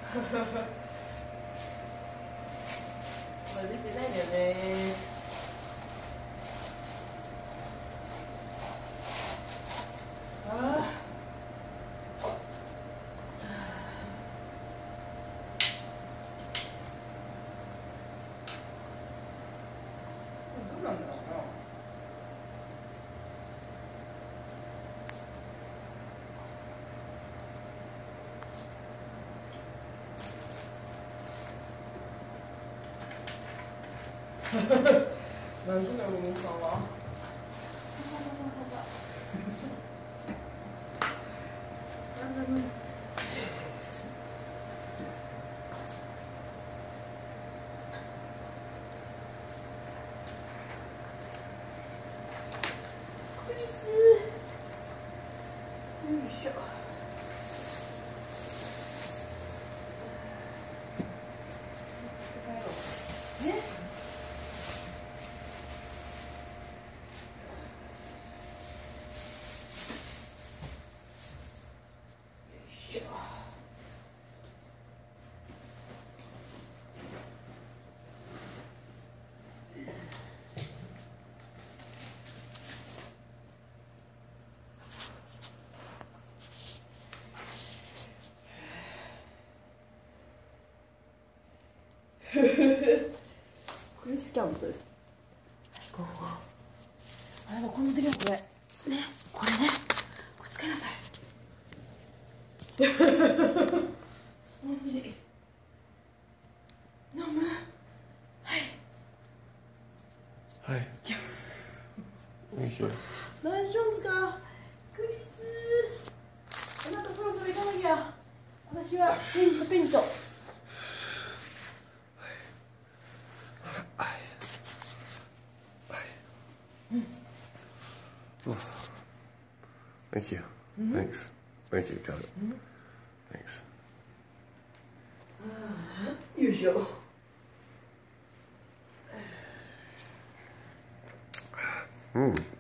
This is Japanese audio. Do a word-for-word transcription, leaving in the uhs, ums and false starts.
まだできてないんだよね。ああ。どうなんだろうな。何時だろう、みさんは。クリス。よいしょ。ね。クリスキャンプ。あなたこんな時はこれね、これね、これ使いなさい。スポンジ飲む。はい。 はい。 大丈夫ですか、クリス。あなたそろそろ行かなきゃ。私はペンとペンと。 Thank you. Mm-hmm. Thanks. Thank you, got it. Mm-hmm. Thanks. よいしょ。 うん。